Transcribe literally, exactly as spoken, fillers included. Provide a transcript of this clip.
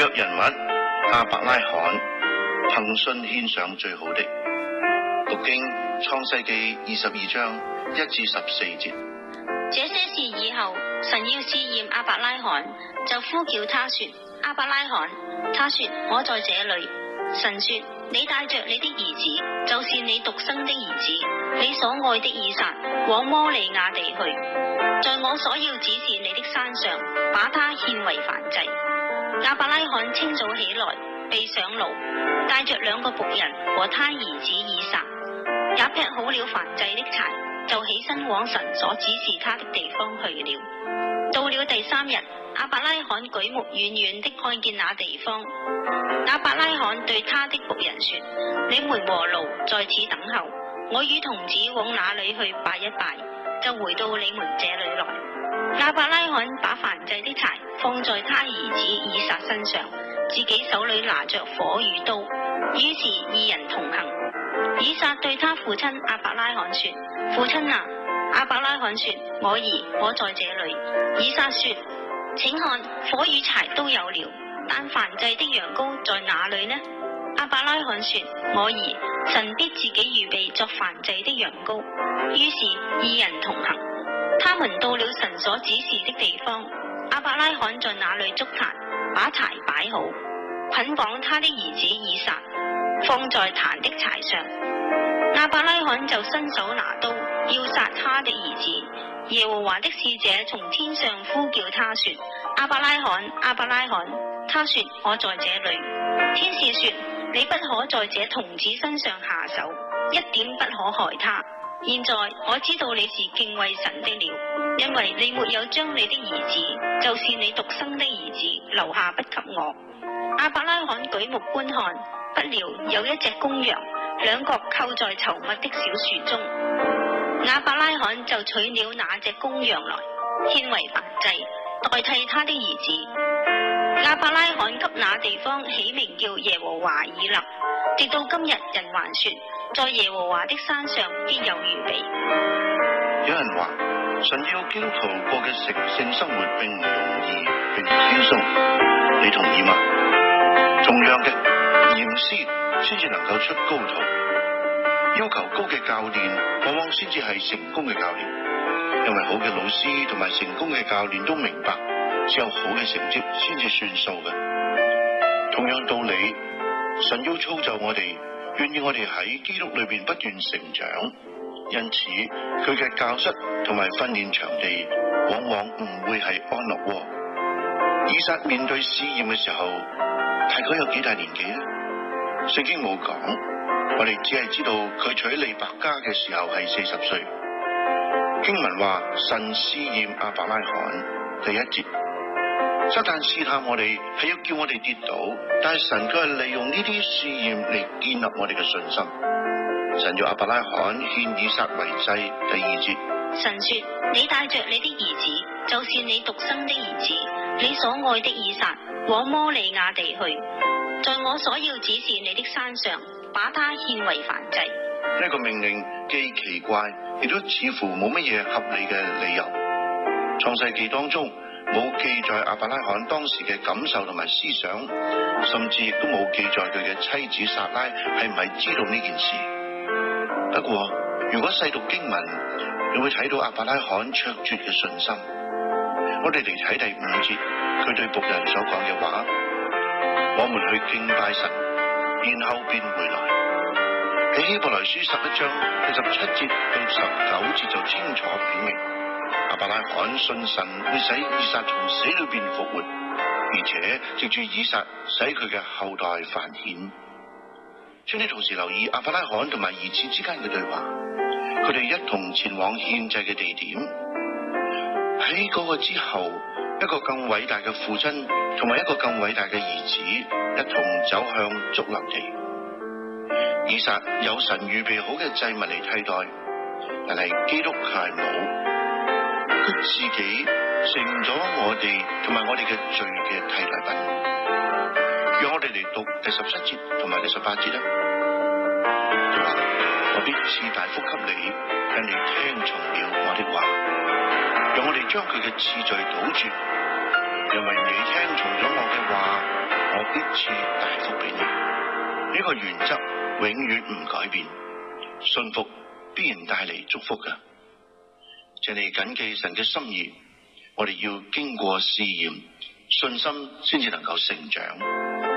約人物亞伯拉罕憑信獻上最好的。讀經創世記二十二章一至十四節。 這些事以後，神要試驗亞伯拉罕，就呼叫他說：亞伯拉罕。他說：我在這裏。神說：你帶着你的兒子，就是你獨生的兒子，你所愛的以撒，往摩利亞地去，在我所要指示你的山上，把他獻為燔祭。亞伯拉罕清早起來，備上驢，帶着兩個僕人和他兒子以撒，也劈好了燔祭的柴，就起身往神所指示他的地方去了。到了第三日，亞伯拉罕舉目遠遠的看見那地方。亞伯拉罕對他的僕人說：你們和驢在此等候，我與童子往那裏去拜一拜，就回到你們這裏來。亞伯拉罕把燔祭的柴放在他兒子以撒身上，自己手裏拿着火與刀，於是二人同行。以撒對他父親亞伯拉罕說：父親啊！亞伯拉罕說：我兒，我在這裏。以撒說：請看，火與柴都有了，但燔祭的羊羔在哪裏呢？亞伯拉罕說：我兒，神必自己預備作燔祭的羊羔。於是二人同行，他們到了神所指示的地方。亞伯拉罕在那裏築壇，把柴擺好，捆綁他的兒子以撒，放在壇的柴上。亞伯拉罕就伸手拿刀，要殺他的兒子。耶和華的使者從天上呼叫他說：亞伯拉罕，亞伯拉罕。他說：我在這裏。天使說：你不可在這童子身上下手，一點不可害他。現在我知道你是敬畏神的了，因為你沒有將你的兒子，就是你獨生的兒子留下不給我。亞伯拉罕舉目觀看，不料有一隻公羊，兩角扣在稠密的小樹中。亞伯拉罕就取了那隻公羊來，獻為燔祭，代替他的兒子。亞伯拉罕給那地方起名叫耶和華以勒，直到今日人還說，在耶和華的山上必有預備。 有人話神要基督徒過嘅成聖生活並唔容易，並唔輕鬆，你同意嗎？同樣嘅，嚴師先至能夠出高徒，要求高嘅教練往往先至係成功嘅教練，因為好嘅老師同埋成功嘅教練都明白，只有好嘅成績先至算數嘅。同樣道理，神要操就我哋，願意我哋喺基督裏邊不斷成長，因此佢嘅教室同埋訓練場地往往唔會係安樂窩。以撒面對試驗嘅時候，大概有幾大年紀呢？聖經冇講，我哋只係知道佢娶利百加嘅時候係四十歲。經文話神試驗亞伯拉罕，第一節，撒旦試探我哋係要叫我哋跌倒，但係神佢係利用呢啲試驗嚟建立我哋嘅信心。神要亞伯拉罕獻以撒為祭，第二節， 神說：你帶着你的兒子，就是你獨生的兒子，你所愛的以撒，往摩利亞地去，在我所要指示你的山上，把他獻為燔祭。 呢個命令既奇怪，亦都似乎冇乜嘢合理嘅理由。創世記當中冇記載亞伯拉罕當時嘅感受同埋思想，甚至亦都冇記載佢嘅妻子撒拉係唔係知道呢件事。不過如果細讀經文，你會睇到亞伯拉罕卓絕嘅信心。我哋嚟睇第五節，佢對僕人所講嘅話：我們去敬拜神，然後便回來。喺希伯來書十一章第十七節到十九節就清楚表明，亞伯拉罕信神會使以撒從死裏邊復活，而且藉住以撒使佢嘅後代繁衍。請你同時留意亞伯拉罕同埋兒子之間嘅對話，佢哋一同前往獻祭嘅地點。喺嗰個之後，一個更偉大嘅父親同埋一個更偉大嘅兒子一同走向髑髏地。以撒有神預備好嘅祭物嚟替代，但係基督佢係冇，佢自己成咗我哋同埋我哋嘅罪嘅替代品。讓我哋嚟讀第十七節同埋第十八節啦。佢話：我必賜大福給你，因你聽從了我的話。讓我哋將佢嘅次序倒轉，因為你聽從咗我嘅話， 我必賜大福俾你。呢、這個原則永遠唔改變，信服必然帶嚟祝福㗎。請你謹記神嘅心意，我哋要經過試驗，信心先至能夠成長。